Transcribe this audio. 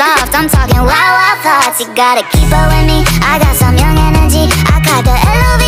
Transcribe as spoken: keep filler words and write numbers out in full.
soft. I'm talking wild, wild thoughts. You gotta keep up with me. I got some young energy. I got the L O V